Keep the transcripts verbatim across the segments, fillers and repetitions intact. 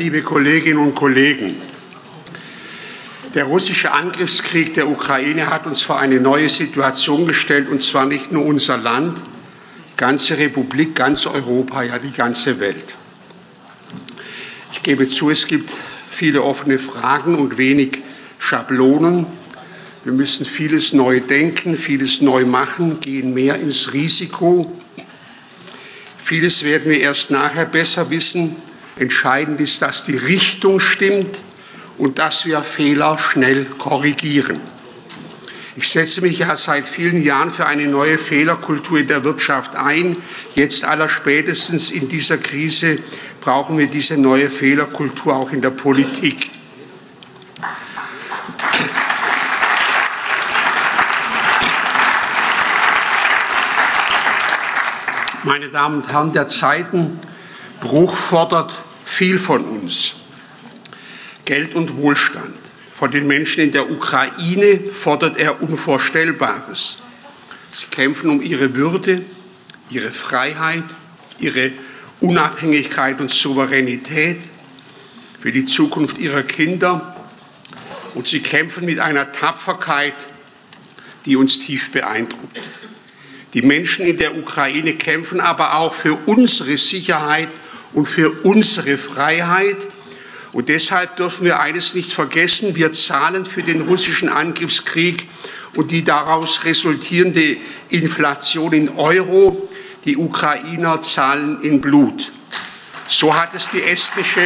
liebe Kolleginnen und Kollegen! Der russische Angriffskrieg der Ukraine hat uns vor eine neue Situation gestellt, und zwar nicht nur unser Land, die ganze Republik, ganz Europa, ja die ganze Welt. Ich gebe zu, es gibt viele offene Fragen und wenig Schablonen. Wir müssen vieles neu denken, vieles neu machen, gehen mehr ins Risiko. Vieles werden wir erst nachher besser wissen. Entscheidend ist, dass die Richtung stimmt und dass wir Fehler schnell korrigieren. Ich setze mich ja seit vielen Jahren für eine neue Fehlerkultur in der Wirtschaft ein. Jetzt allerspätestens in dieser Krise brauchen wir diese neue Fehlerkultur auch in der Politik. Meine Damen und Herren, der Zeitenbruch fordert viel von uns. Geld und Wohlstand. Von den Menschen in der Ukraine fordert er Unvorstellbares. Sie kämpfen um ihre Würde, ihre Freiheit, ihre Unabhängigkeit und Souveränität, für die Zukunft ihrer Kinder. Und sie kämpfen mit einer Tapferkeit, die uns tief beeindruckt. Die Menschen in der Ukraine kämpfen aber auch für unsere Sicherheit und für unsere Freiheit. Und deshalb dürfen wir eines nicht vergessen: Wir zahlen für den russischen Angriffskrieg und die daraus resultierende Inflation in Euro. Die Ukrainer zahlen in Blut. So hat es die estnische,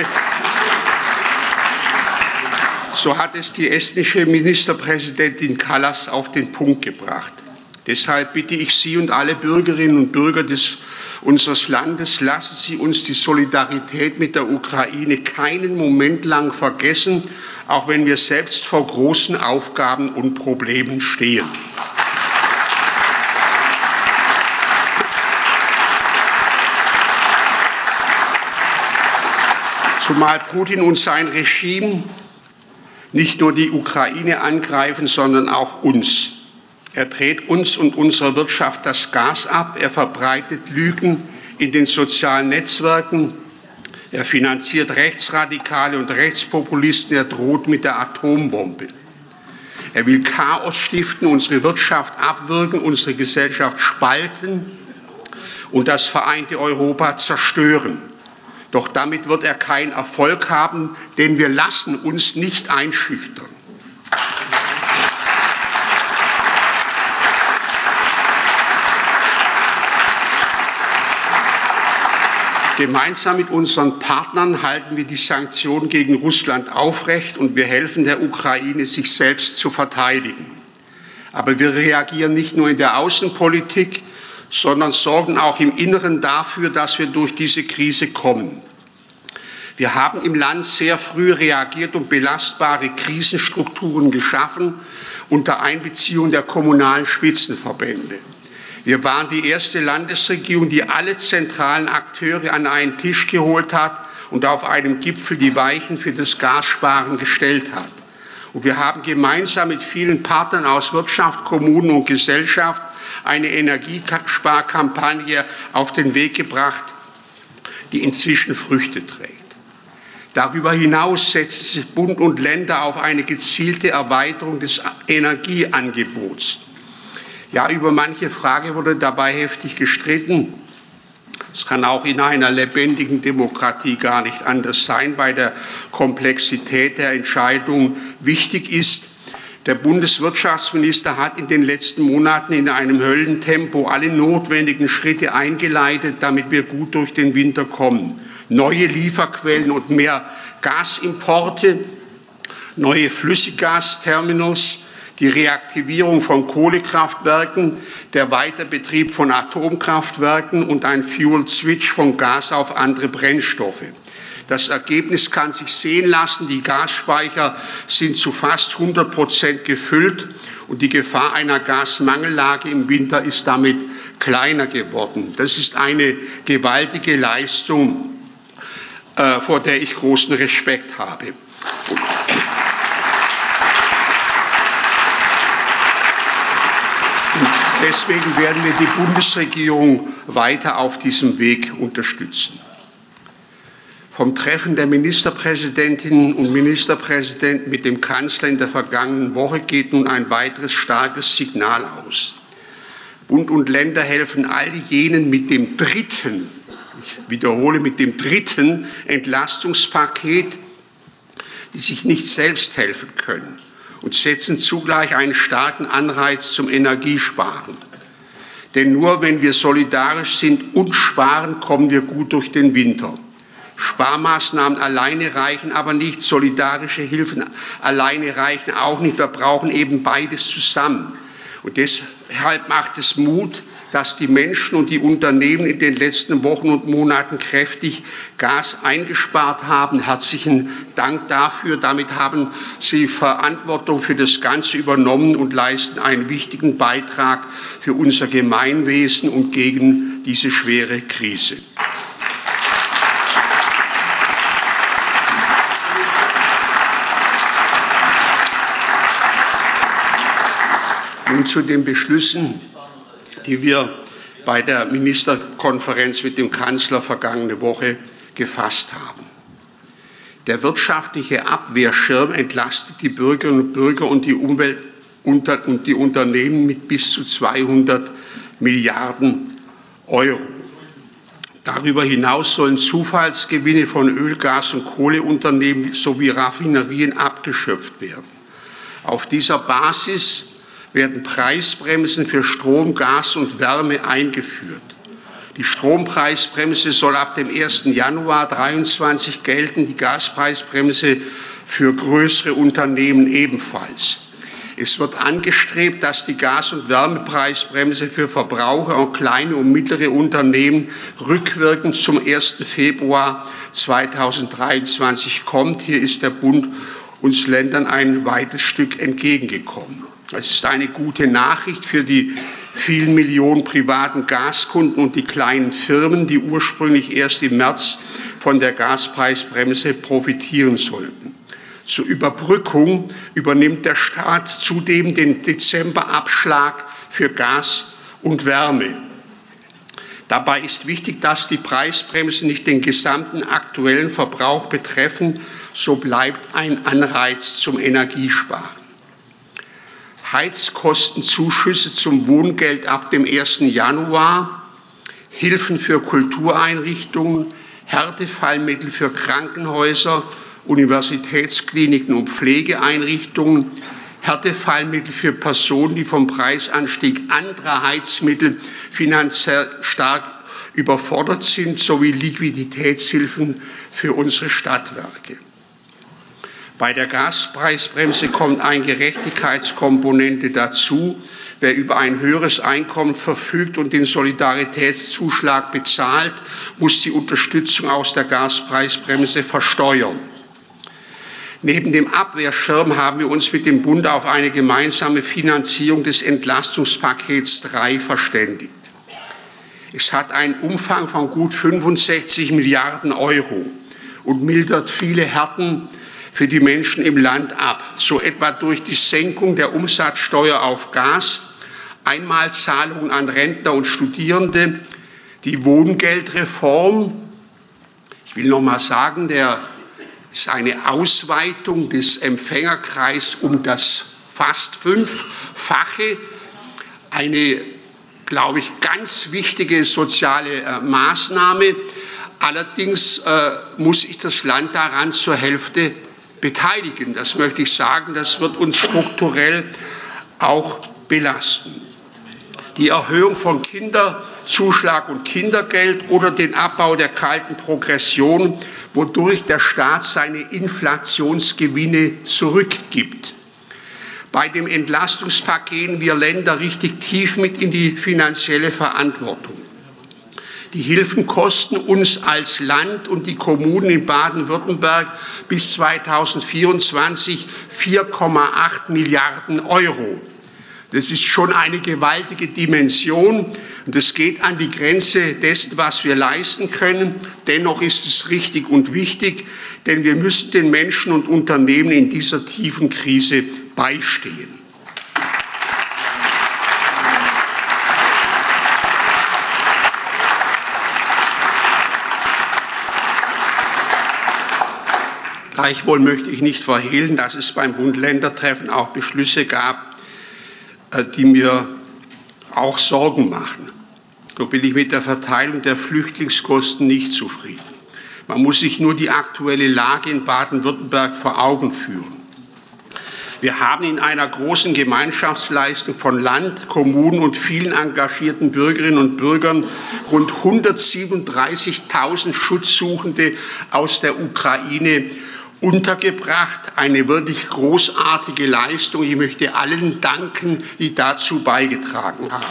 so hat es die estnische Ministerpräsidentin Kallas auf den Punkt gebracht. Deshalb bitte ich Sie und alle Bürgerinnen und Bürger des, unseres Landes, lassen Sie uns die Solidarität mit der Ukraine keinen Moment lang vergessen, auch wenn wir selbst vor großen Aufgaben und Problemen stehen. Zumal Putin und sein Regime nicht nur die Ukraine angreifen, sondern auch uns. Er dreht uns und unserer Wirtschaft das Gas ab, er verbreitet Lügen in den sozialen Netzwerken, er finanziert Rechtsradikale und Rechtspopulisten, er droht mit der Atombombe. Er will Chaos stiften, unsere Wirtschaft abwürgen, unsere Gesellschaft spalten und das vereinte Europa zerstören. Doch damit wird er keinen Erfolg haben, denn wir lassen uns nicht einschüchtern. Gemeinsam mit unseren Partnern halten wir die Sanktionen gegen Russland aufrecht und wir helfen der Ukraine, sich selbst zu verteidigen. Aber wir reagieren nicht nur in der Außenpolitik, sondern sorgen auch im Inneren dafür, dass wir durch diese Krise kommen. Wir haben im Land sehr früh reagiert und belastbare Krisenstrukturen geschaffen unter Einbeziehung der kommunalen Spitzenverbände. Wir waren die erste Landesregierung, die alle zentralen Akteure an einen Tisch geholt hat und auf einem Gipfel die Weichen für das Gassparen gestellt hat. Und wir haben gemeinsam mit vielen Partnern aus Wirtschaft, Kommunen und Gesellschaft eine Energiesparkampagne auf den Weg gebracht, die inzwischen Früchte trägt. Darüber hinaus setzen sich Bund und Länder auf eine gezielte Erweiterung des Energieangebots. Ja, über manche Frage wurde dabei heftig gestritten. Es kann auch in einer lebendigen Demokratie gar nicht anders sein, bei der Komplexität der Entscheidung. Wichtig ist, der Bundeswirtschaftsminister hat in den letzten Monaten in einem Höllentempo alle notwendigen Schritte eingeleitet, damit wir gut durch den Winter kommen. Neue Lieferquellen und mehr Gasimporte, neue Flüssiggasterminals, die Reaktivierung von Kohlekraftwerken, der Weiterbetrieb von Atomkraftwerken und ein Fuel-Switch von Gas auf andere Brennstoffe. Das Ergebnis kann sich sehen lassen. Die Gasspeicher sind zu fast hundert Prozent gefüllt und die Gefahr einer Gasmangellage im Winter ist damit kleiner geworden. Das ist eine gewaltige Leistung, äh, vor der ich großen Respekt habe. Deswegen werden wir die Bundesregierung weiter auf diesem Weg unterstützen. Vom Treffen der Ministerpräsidentinnen und Ministerpräsidenten mit dem Kanzler in der vergangenen Woche geht nun ein weiteres starkes Signal aus. Bund und Länder helfen all jenen mit dem dritten, ich wiederhole, mit dem dritten Entlastungspaket, die sich nicht selbst helfen können, und setzen zugleich einen starken Anreiz zum Energiesparen. Denn nur wenn wir solidarisch sind und sparen, kommen wir gut durch den Winter. Sparmaßnahmen alleine reichen aber nicht, solidarische Hilfen alleine reichen auch nicht. Wir brauchen eben beides zusammen. Und deshalb macht es Mut, dass die Menschen und die Unternehmen in den letzten Wochen und Monaten kräftig Gas eingespart haben. Herzlichen Dank dafür. Damit haben Sie Verantwortung für das Ganze übernommen und leisten einen wichtigen Beitrag für unser Gemeinwesen und gegen diese schwere Krise. Nun zu den Beschlüssen, die wir bei der Ministerkonferenz mit dem Kanzler vergangene Woche gefasst haben. Der wirtschaftliche Abwehrschirm entlastet die Bürgerinnen und Bürger und die Umwelt und die Unternehmen mit bis zu zweihundert Milliarden Euro. Darüber hinaus sollen Zufallsgewinne von Öl-, Gas- und Kohleunternehmen sowie Raffinerien abgeschöpft werden. Auf dieser Basis werden Preisbremsen für Strom, Gas und Wärme eingeführt. Die Strompreisbremse soll ab dem ersten Januar zweitausenddreiundzwanzig gelten, die Gaspreisbremse für größere Unternehmen ebenfalls. Es wird angestrebt, dass die Gas- und Wärmepreisbremse für Verbraucher und kleine und mittlere Unternehmen rückwirkend zum ersten Februar zweitausenddreiundzwanzig kommt. Hier ist der Bund uns Ländern ein weites Stück entgegengekommen. Es ist eine gute Nachricht für die vielen Millionen privaten Gaskunden und die kleinen Firmen, die ursprünglich erst im März von der Gaspreisbremse profitieren sollten. Zur Überbrückung übernimmt der Staat zudem den Dezemberabschlag für Gas und Wärme. Dabei ist wichtig, dass die Preisbremsen nicht den gesamten aktuellen Verbrauch betreffen, so bleibt ein Anreiz zum Energiesparen. Heizkostenzuschüsse zum Wohngeld ab dem ersten Januar, Hilfen für Kultureinrichtungen, Härtefallmittel für Krankenhäuser, Universitätskliniken und Pflegeeinrichtungen, Härtefallmittel für Personen, die vom Preisanstieg anderer Heizmittel finanziell stark überfordert sind, sowie Liquiditätshilfen für unsere Stadtwerke. Bei der Gaspreisbremse kommt eine Gerechtigkeitskomponente dazu. Wer über ein höheres Einkommen verfügt und den Solidaritätszuschlag bezahlt, muss die Unterstützung aus der Gaspreisbremse versteuern. Neben dem Abwehrschirm haben wir uns mit dem Bund auf eine gemeinsame Finanzierung des Entlastungspakets drei verständigt. Es hat einen Umfang von gut fünfundsechzig Milliarden Euro und mildert viele Härten für die Menschen im Land ab, so etwa durch die Senkung der Umsatzsteuer auf Gas, Einmalzahlungen an Rentner und Studierende, die Wohngeldreform. Ich will noch mal sagen, der ist eine Ausweitung des Empfängerkreises um das fast Fünffache, eine, glaube ich, ganz wichtige soziale äh, Maßnahme. Allerdings äh, muss ich das Land daran zur Hälfte beteiligen. Das möchte ich sagen, das wird uns strukturell auch belasten. Die Erhöhung von Kinderzuschlag und Kindergeld oder den Abbau der kalten Progression, wodurch der Staat seine Inflationsgewinne zurückgibt. Bei dem Entlastungspaket gehen wir Länder richtig tief mit in die finanzielle Verantwortung. Die Hilfen kosten uns als Land und die Kommunen in Baden-Württemberg bis zweitausendvierundzwanzig vier Komma acht Milliarden Euro. Das ist schon eine gewaltige Dimension und es geht an die Grenze dessen, was wir leisten können. Dennoch ist es richtig und wichtig, denn wir müssen den Menschen und Unternehmen in dieser tiefen Krise beistehen. Gleichwohl möchte ich nicht verhehlen, dass es beim Bund-Länder-Treffen auch Beschlüsse gab, die mir auch Sorgen machen. So bin ich mit der Verteilung der Flüchtlingskosten nicht zufrieden. Man muss sich nur die aktuelle Lage in Baden-Württemberg vor Augen führen. Wir haben in einer großen Gemeinschaftsleistung von Land, Kommunen und vielen engagierten Bürgerinnen und Bürgern rund hundertsiebenunddreißigtausend Schutzsuchende aus der Ukraine untergebracht. Eine wirklich großartige Leistung. Ich möchte allen danken, die dazu beigetragen haben.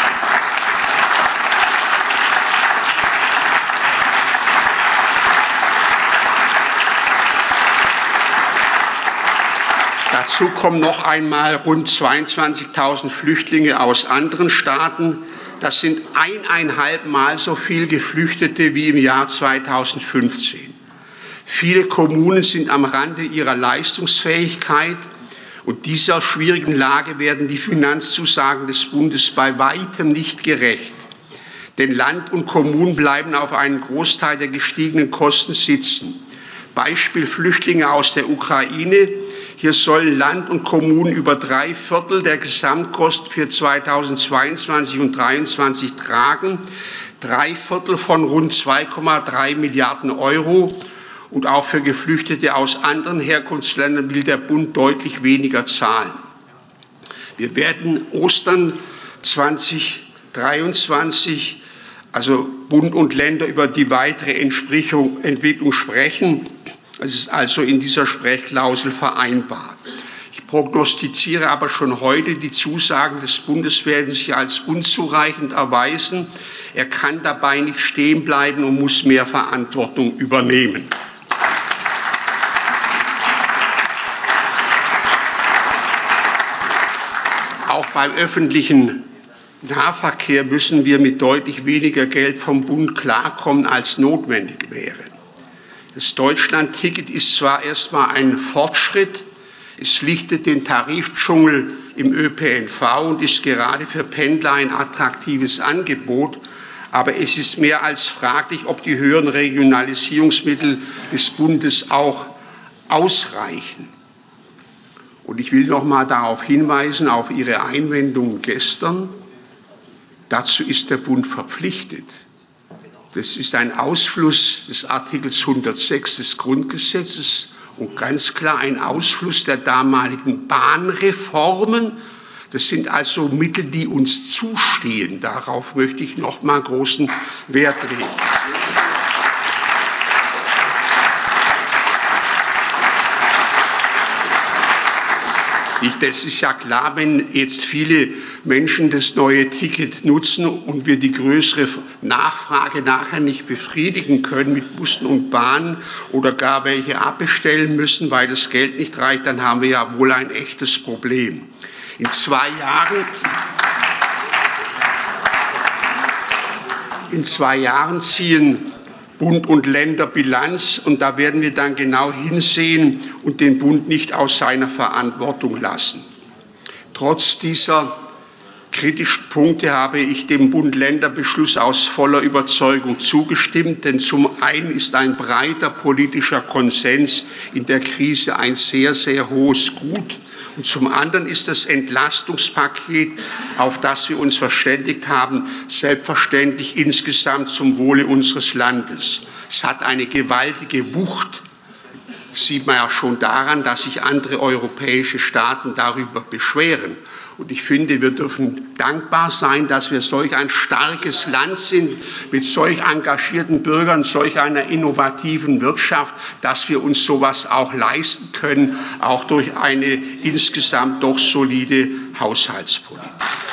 Dazu kommen noch einmal rund zweiundzwanzigtausend Flüchtlinge aus anderen Staaten. Das sind eineinhalb Mal so viele Geflüchtete wie im Jahr zweitausendfünfzehn. Viele Kommunen sind am Rande ihrer Leistungsfähigkeit und dieser schwierigen Lage werden die Finanzzusagen des Bundes bei weitem nicht gerecht. Denn Land und Kommunen bleiben auf einen Großteil der gestiegenen Kosten sitzen. Beispiel Flüchtlinge aus der Ukraine. Hier sollen Land und Kommunen über drei Viertel der Gesamtkosten für zweitausendzweiundzwanzig und zweitausenddreiundzwanzig tragen. Drei Viertel von rund zwei Komma drei Milliarden Euro. Und auch für Geflüchtete aus anderen Herkunftsländern will der Bund deutlich weniger zahlen. Wir werden Ostern zweitausenddreiundzwanzig, also Bund und Länder, über die weitere Entwicklung sprechen. Es ist also in dieser Sprechklausel vereinbart. Ich prognostiziere aber schon heute, die Zusagen des Bundes werden sich als unzureichend erweisen. Er kann dabei nicht stehen bleiben und muss mehr Verantwortung übernehmen. Auch beim öffentlichen Nahverkehr müssen wir mit deutlich weniger Geld vom Bund klarkommen, als notwendig wäre. Das Deutschland-Ticket ist zwar erstmal ein Fortschritt, es lichtet den Tarifdschungel im Ö P N V und ist gerade für Pendler ein attraktives Angebot, aber es ist mehr als fraglich, ob die höheren Regionalisierungsmittel des Bundes auch ausreichen. Und ich will noch mal darauf hinweisen, auf Ihre Einwendungen gestern. Dazu ist der Bund verpflichtet. Das ist ein Ausfluss des Artikels hundertsechs des Grundgesetzes und ganz klar ein Ausfluss der damaligen Bahnreformen. Das sind also Mittel, die uns zustehen. Darauf möchte ich noch mal großen Wert legen. Das ist ja klar, wenn jetzt viele Menschen das neue Ticket nutzen und wir die größere Nachfrage nachher nicht befriedigen können mit Bussen und Bahnen oder gar welche abbestellen müssen, weil das Geld nicht reicht, dann haben wir ja wohl ein echtes Problem. In zwei Jahren, in zwei Jahren ziehen Bund und Länder Bilanz und da werden wir dann genau hinsehen und den Bund nicht aus seiner Verantwortung lassen. Trotz dieser kritischen Punkte habe ich dem Bund-Länder-Beschluss aus voller Überzeugung zugestimmt, denn zum einen ist ein breiter politischer Konsens in der Krise ein sehr, sehr hohes Gut. Und zum anderen ist das Entlastungspaket, auf das wir uns verständigt haben, selbstverständlich insgesamt zum Wohle unseres Landes. Es hat eine gewaltige Wucht. Das sieht man ja schon daran, dass sich andere europäische Staaten darüber beschweren. Und ich finde, wir dürfen dankbar sein, dass wir solch ein starkes Land sind, mit solch engagierten Bürgern, solch einer innovativen Wirtschaft, dass wir uns sowas auch leisten können, auch durch eine insgesamt doch solide Haushaltspolitik.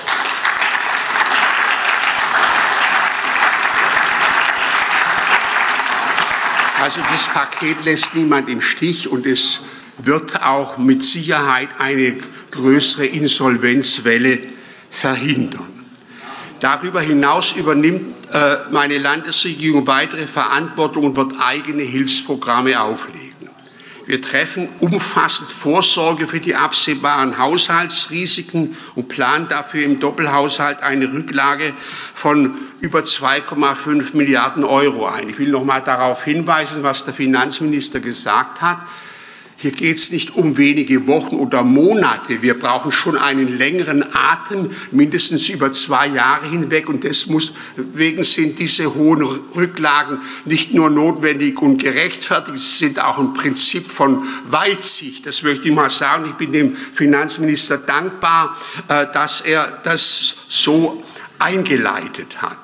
Also das Paket lässt niemand im Stich und es wird auch mit Sicherheit eine größere Insolvenzwelle verhindern. Darüber hinaus übernimmt äh, meine Landesregierung weitere Verantwortung und wird eigene Hilfsprogramme auflegen. Wir treffen umfassend Vorsorge für die absehbaren Haushaltsrisiken und planen dafür im Doppelhaushalt eine Rücklage von über zwei Komma fünf Milliarden Euro ein. Ich will noch mal darauf hinweisen, was der Finanzminister gesagt hat. Hier geht es nicht um wenige Wochen oder Monate. Wir brauchen schon einen längeren Atem, mindestens über zwei Jahre hinweg. Und deswegen sind diese hohen Rücklagen nicht nur notwendig und gerechtfertigt, sie sind auch ein Prinzip von Weitsicht. Das möchte ich mal sagen. Ich bin dem Finanzminister dankbar, dass er das so eingeleitet hat.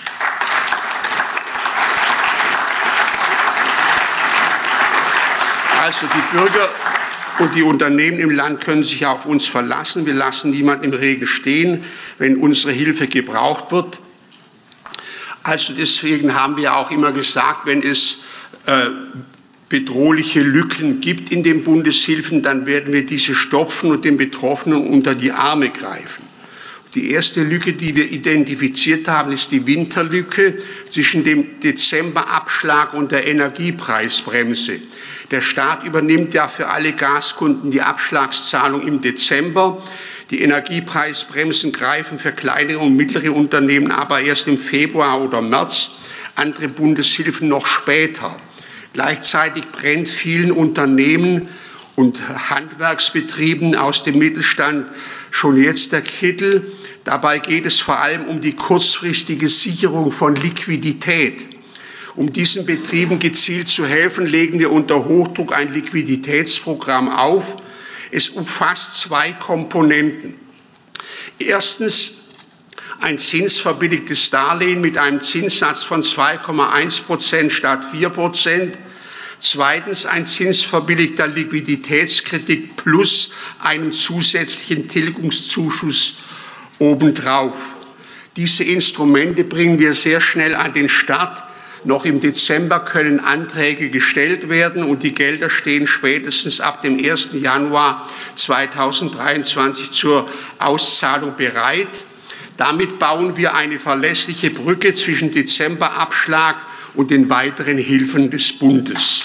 Also die Bürger und die Unternehmen im Land können sich auf uns verlassen. Wir lassen niemanden im Regen stehen, wenn unsere Hilfe gebraucht wird. Also deswegen haben wir auch immer gesagt, wenn es äh, bedrohliche Lücken gibt in den Bundeshilfen, dann werden wir diese stopfen und den Betroffenen unter die Arme greifen. Die erste Lücke, die wir identifiziert haben, ist die Winterlücke zwischen dem Dezemberabschlag und der Energiepreisbremse. Der Staat übernimmt ja für alle Gaskunden die Abschlagszahlung im Dezember. Die Energiepreisbremsen greifen für kleinere und mittlere Unternehmen aber erst im Februar oder März, andere Bundeshilfen noch später. Gleichzeitig brennt vielen Unternehmen und Handwerksbetrieben aus dem Mittelstand schon jetzt der Kittel. Dabei geht es vor allem um die kurzfristige Sicherung von Liquidität. Um diesen Betrieben gezielt zu helfen, legen wir unter Hochdruck ein Liquiditätsprogramm auf. Es umfasst zwei Komponenten. Erstens ein zinsverbilligtes Darlehen mit einem Zinssatz von zwei Komma eins Prozent statt vier Prozent. Zweitens ein zinsverbilligter Liquiditätskredit plus einen zusätzlichen Tilgungszuschuss obendrauf. Diese Instrumente bringen wir sehr schnell an den Start. Noch im Dezember können Anträge gestellt werden und die Gelder stehen spätestens ab dem ersten Januar zweitausenddreiundzwanzig zur Auszahlung bereit. Damit bauen wir eine verlässliche Brücke zwischen Dezemberabschlag und den weiteren Hilfen des Bundes.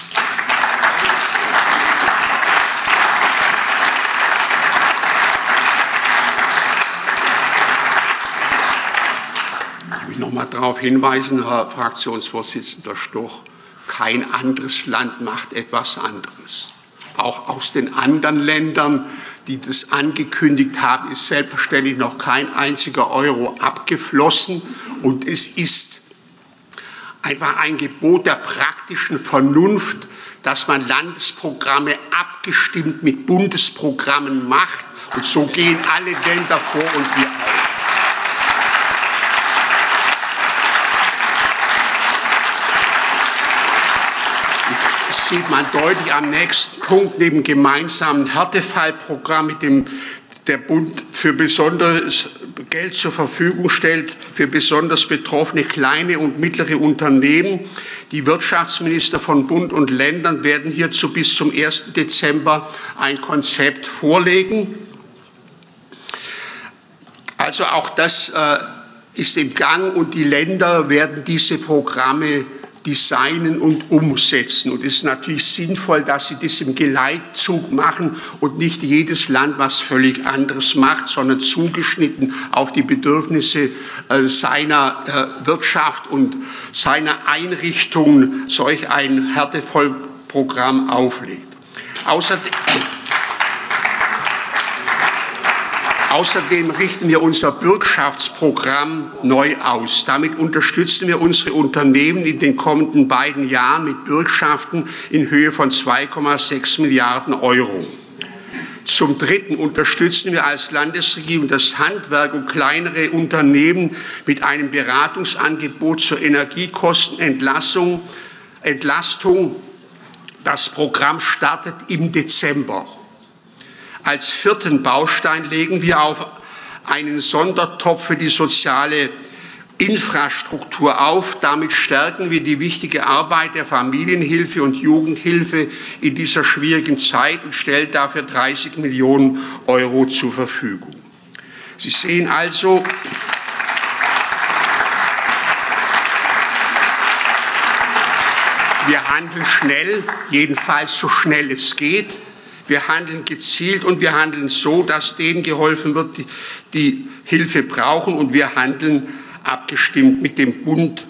Ich will noch mal darauf hinweisen, Herr Fraktionsvorsitzender Stoch, kein anderes Land macht etwas anderes. Auch aus den anderen Ländern, die das angekündigt haben, ist selbstverständlich noch kein einziger Euro abgeflossen. Und es ist einfach ein Gebot der praktischen Vernunft, dass man Landesprogramme abgestimmt mit Bundesprogrammen macht. Und so gehen alle Länder vor und wir auch. Das sieht man deutlich am nächsten Punkt, neben gemeinsamen Härtefallprogramm, mit dem der Bund für besonderes Geld zur Verfügung stellt, für besonders betroffene kleine und mittlere Unternehmen. Die Wirtschaftsminister von Bund und Ländern werden hierzu bis zum ersten Dezember ein Konzept vorlegen. Also auch das äh, ist im Gang und die Länder werden diese Programme designen und umsetzen. Und es ist natürlich sinnvoll, dass sie das im Geleitzug machen und nicht jedes Land was völlig anderes macht, sondern zugeschnitten auf die Bedürfnisse äh, seiner äh, Wirtschaft und seiner Einrichtungen solch ein Härtefallprogramm auflegt. Außerdem Außerdem richten wir unser Bürgschaftsprogramm neu aus. Damit unterstützen wir unsere Unternehmen in den kommenden beiden Jahren mit Bürgschaften in Höhe von zwei Komma sechs Milliarden Euro. Zum Dritten unterstützen wir als Landesregierung das Handwerk und kleinere Unternehmen mit einem Beratungsangebot zur Energiekostenentlastung. Entlastung. Das Programm startet im Dezember. Als vierten Baustein legen wir auf einen Sondertopf für die soziale Infrastruktur auf. Damit stärken wir die wichtige Arbeit der Familienhilfe und Jugendhilfe in dieser schwierigen Zeit und stellen dafür dreißig Millionen Euro zur Verfügung. Sie sehen also, wir handeln schnell, jedenfalls so schnell es geht. Wir handeln gezielt und wir handeln so, dass denen geholfen wird, die, die Hilfe brauchen, und wir handeln abgestimmt mit dem Bund.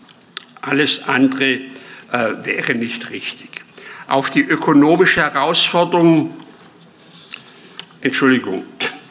Alles andere äh, wäre nicht richtig. Auf die ökonomische Herausforderung, Entschuldigung,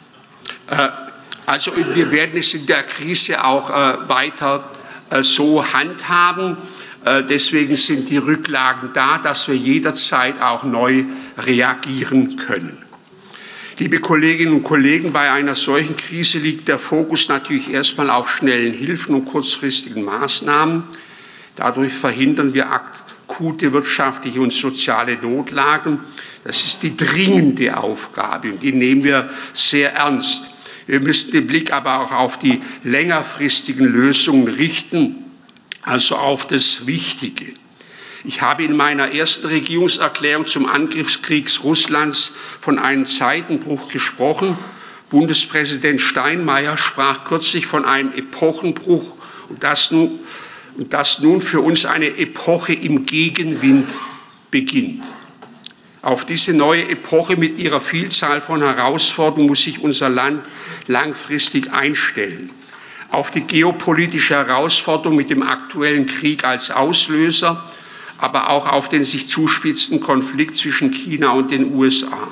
äh, also wir werden es in der Krise auch äh, weiter äh, so handhaben. Äh, deswegen sind die Rücklagen da, dass wir jederzeit auch neu reagieren können. Liebe Kolleginnen und Kollegen, bei einer solchen Krise liegt der Fokus natürlich erstmal auf schnellen Hilfen und kurzfristigen Maßnahmen. Dadurch verhindern wir akute wirtschaftliche und soziale Notlagen. Das ist die dringende Aufgabe und die nehmen wir sehr ernst. Wir müssen den Blick aber auch auf die längerfristigen Lösungen richten, also auf das Wichtige. Ich habe in meiner ersten Regierungserklärung zum Angriffskrieg Russlands von einem Zeitenbruch gesprochen. Bundespräsident Steinmeier sprach kürzlich von einem Epochenbruch und das nun, und dass nun für uns eine Epoche im Gegenwind beginnt. Auf diese neue Epoche mit ihrer Vielzahl von Herausforderungen muss sich unser Land langfristig einstellen. Auf die geopolitische Herausforderung mit dem aktuellen Krieg als Auslöser, aber auch auf den sich zuspitzenden Konflikt zwischen China und den U S A.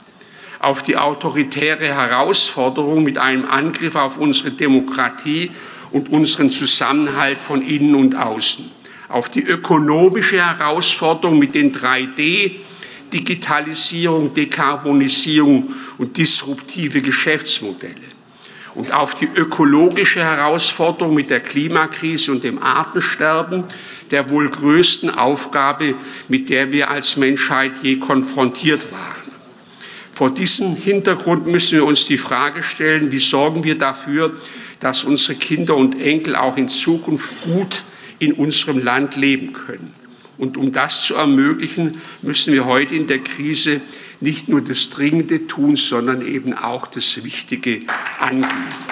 Auf die autoritäre Herausforderung mit einem Angriff auf unsere Demokratie und unseren Zusammenhalt von innen und außen. Auf die ökonomische Herausforderung mit den drei D, Digitalisierung, Dekarbonisierung und disruptive Geschäftsmodelle. Und auf die ökologische Herausforderung mit der Klimakrise und dem Artensterben, der wohl größten Aufgabe, mit der wir als Menschheit je konfrontiert waren. Vor diesem Hintergrund müssen wir uns die Frage stellen, wie sorgen wir dafür, dass unsere Kinder und Enkel auch in Zukunft gut in unserem Land leben können. Und um das zu ermöglichen, müssen wir heute in der Krise nicht nur das Dringende tun, sondern eben auch das Wichtige angehen.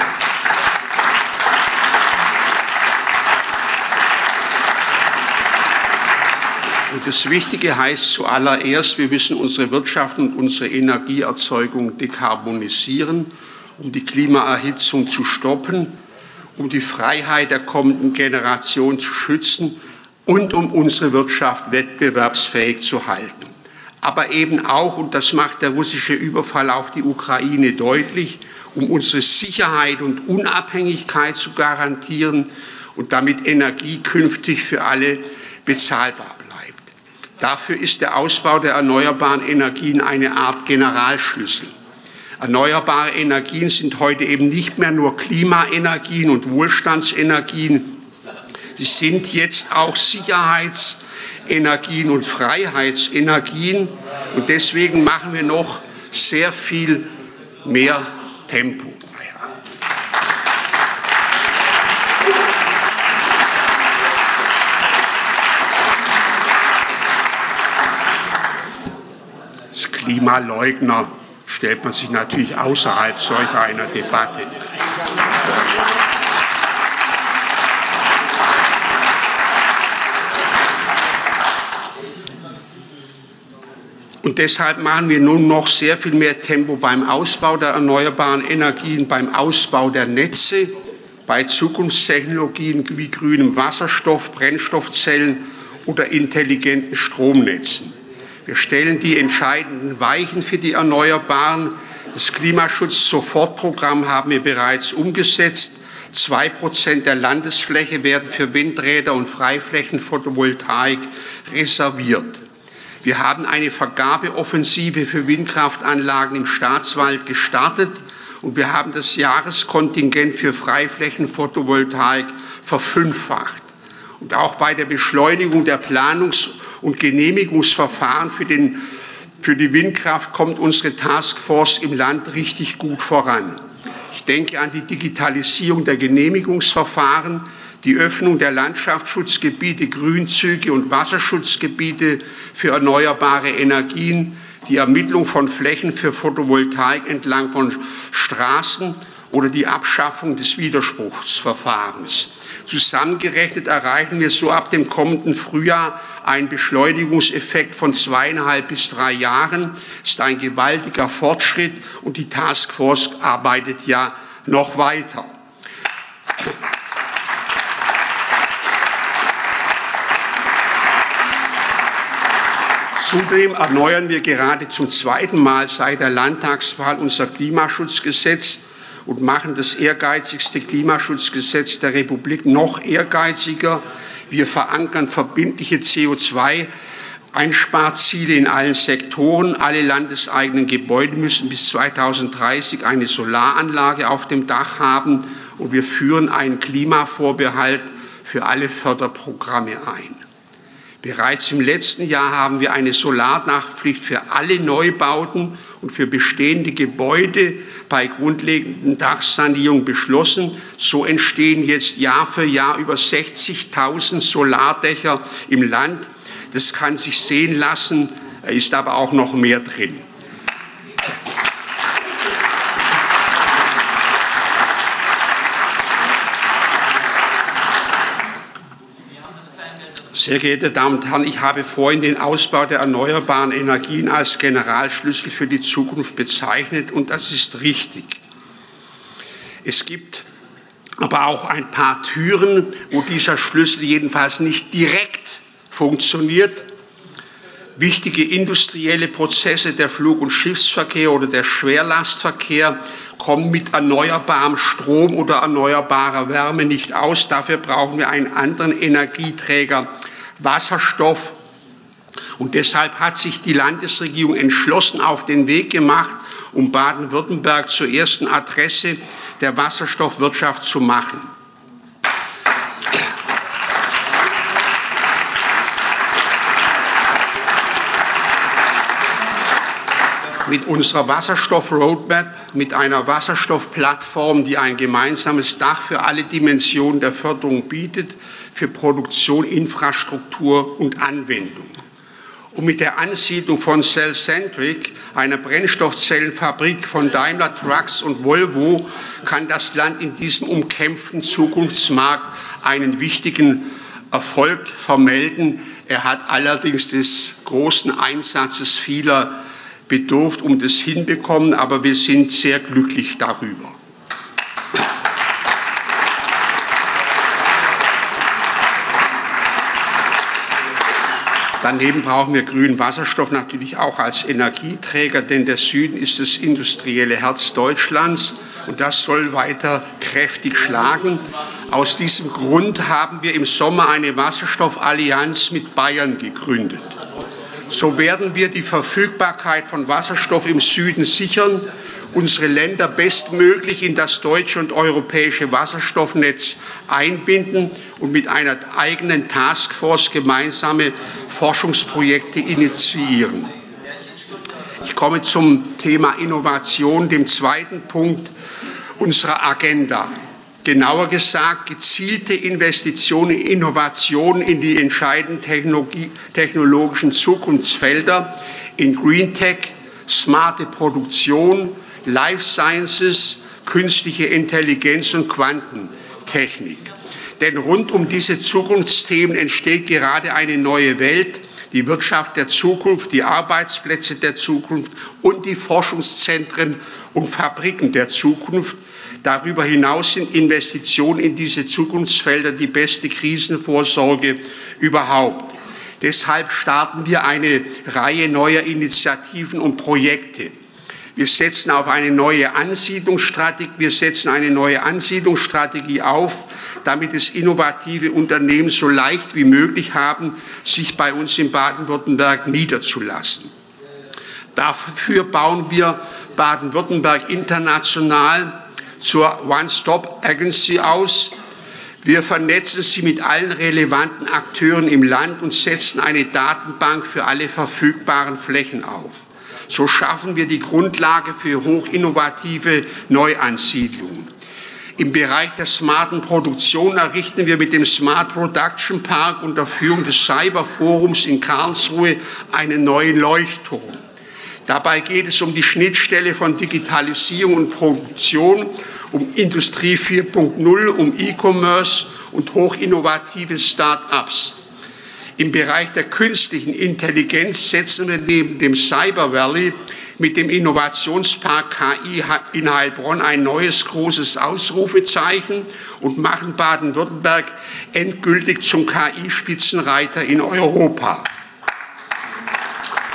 Und das Wichtige heißt zuallererst, wir müssen unsere Wirtschaft und unsere Energieerzeugung dekarbonisieren, um die Klimaerhitzung zu stoppen, um die Freiheit der kommenden Generation zu schützen und um unsere Wirtschaft wettbewerbsfähig zu halten. Aber eben auch, und das macht der russische Überfall auf die Ukraine deutlich, um unsere Sicherheit und Unabhängigkeit zu garantieren und damit Energie künftig für alle bezahlbar bleibt. Dafür ist der Ausbau der erneuerbaren Energien eine Art Generalschlüssel. Erneuerbare Energien sind heute eben nicht mehr nur Klimaenergien und Wohlstandsenergien, sie sind jetzt auch Sicherheitsenergien und Freiheitsenergien und deswegen machen wir noch sehr viel mehr Tempo. Als Klimaleugner stellt man sich natürlich außerhalb solcher einer Debatte. Und deshalb machen wir nun noch sehr viel mehr Tempo beim Ausbau der erneuerbaren Energien, beim Ausbau der Netze, bei Zukunftstechnologien wie grünem Wasserstoff, Brennstoffzellen oder intelligenten Stromnetzen. Wir stellen die entscheidenden Weichen für die Erneuerbaren. Das Klimaschutz-Sofortprogramm haben wir bereits umgesetzt. Zwei Prozent der Landesfläche werden für Windräder und Freiflächenphotovoltaik reserviert. Wir haben eine Vergabeoffensive für Windkraftanlagen im Staatswald gestartet und wir haben das Jahreskontingent für Freiflächenphotovoltaik verfünffacht. Und auch bei der Beschleunigung der Planungs- und Genehmigungsverfahren für, den, für die Windkraft kommt unsere Taskforce im Land richtig gut voran. Ich denke an die Digitalisierung der Genehmigungsverfahren, die Öffnung der Landschaftsschutzgebiete, Grünzüge und Wasserschutzgebiete für erneuerbare Energien, die Ermittlung von Flächen für Photovoltaik entlang von Straßen oder die Abschaffung des Widerspruchsverfahrens. Zusammengerechnet erreichen wir so ab dem kommenden Frühjahr einen Beschleunigungseffekt von zweieinhalb bis drei Jahren. Das ist ein gewaltiger Fortschritt und die Taskforce arbeitet ja noch weiter. Zudem erneuern wir gerade zum zweiten Mal seit der Landtagswahl unser Klimaschutzgesetz und machen das ehrgeizigste Klimaschutzgesetz der Republik noch ehrgeiziger. Wir verankern verbindliche C O zwei Einsparziele in allen Sektoren. Alle landeseigenen Gebäude müssen bis zweitausenddreißig eine Solaranlage auf dem Dach haben. Und wir führen einen Klimavorbehalt für alle Förderprogramme ein. Bereits im letzten Jahr haben wir eine Solarnachpflicht für alle Neubauten und für bestehende Gebäude bei grundlegenden Dachsanierung beschlossen. So entstehen jetzt Jahr für Jahr über sechzigtausend Solardächer im Land. Das kann sich sehen lassen, ist aber auch noch mehr drin. Sehr geehrte Damen und Herren, ich habe vorhin den Ausbau der erneuerbaren Energien als Generalschlüssel für die Zukunft bezeichnet, und das ist richtig. Es gibt aber auch ein paar Türen, wo dieser Schlüssel jedenfalls nicht direkt funktioniert. Wichtige industrielle Prozesse, der Flug- und Schiffsverkehr oder der Schwerlastverkehr, kommen mit erneuerbarem Strom oder erneuerbarer Wärme nicht aus. Dafür brauchen wir einen anderen Energieträger, Wasserstoff. Und deshalb hat sich die Landesregierung entschlossen auf den Weg gemacht, um Baden-Württemberg zur ersten Adresse der Wasserstoffwirtschaft zu machen. Mit unserer Wasserstoff-Roadmap, mit einer Wasserstoffplattform, die ein gemeinsames Dach für alle Dimensionen der Förderung bietet, für Produktion, Infrastruktur und Anwendung. Und mit der Ansiedlung von Cellcentric, einer Brennstoffzellenfabrik von Daimler Trucks und Volvo, kann das Land in diesem umkämpften Zukunftsmarkt einen wichtigen Erfolg vermelden. Er hat allerdings des großen Einsatzes vieler bedurft, um das hinbekommen, aber wir sind sehr glücklich darüber. Daneben brauchen wir grünen Wasserstoff natürlich auch als Energieträger, denn der Süden ist das industrielle Herz Deutschlands und das soll weiter kräftig schlagen. Aus diesem Grund haben wir im Sommer eine Wasserstoffallianz mit Bayern gegründet. So werden wir die Verfügbarkeit von Wasserstoff im Süden sichern, unsere Länder bestmöglich in das deutsche und europäische Wasserstoffnetz einbinden und mit einer eigenen Taskforce gemeinsame Forschungsprojekte initiieren. Ich komme zum Thema Innovation, dem zweiten Punkt unserer Agenda. Genauer gesagt, gezielte Investitionen in Innovationen in die entscheidenden Technologie, technologischen Zukunftsfelder, in Green Tech, smarte Produktion, Life Sciences, künstliche Intelligenz und Quantentechnik. Denn rund um diese Zukunftsthemen entsteht gerade eine neue Welt, die Wirtschaft der Zukunft, die Arbeitsplätze der Zukunft und die Forschungszentren und Fabriken der Zukunft. Darüber hinaus sind Investitionen in diese Zukunftsfelder die beste Krisenvorsorge überhaupt. Deshalb starten wir eine Reihe neuer Initiativen und Projekte. Wir setzen auf eine neue Ansiedlungsstrategie, wir setzen eine neue Ansiedlungsstrategie auf, damit es innovative Unternehmen so leicht wie möglich haben, sich bei uns in Baden-Württemberg niederzulassen. Dafür bauen wir Baden-Württemberg international zur One-Stop-Agency aus. Wir vernetzen sie mit allen relevanten Akteuren im Land und setzen eine Datenbank für alle verfügbaren Flächen auf. So schaffen wir die Grundlage für hochinnovative Neuansiedlungen. Im Bereich der smarten Produktion errichten wir mit dem Smart Production Park unter Führung des Cyberforums in Karlsruhe einen neuen Leuchtturm. Dabei geht es um die Schnittstelle von Digitalisierung und Produktion, um Industrie vier Punkt null, um E-Commerce und hochinnovative Start-ups. Im Bereich der künstlichen Intelligenz setzen wir neben dem Cyber Valley mit dem Innovationspark K I in Heilbronn ein neues großes Ausrufezeichen und machen Baden-Württemberg endgültig zum K I-Spitzenreiter in Europa.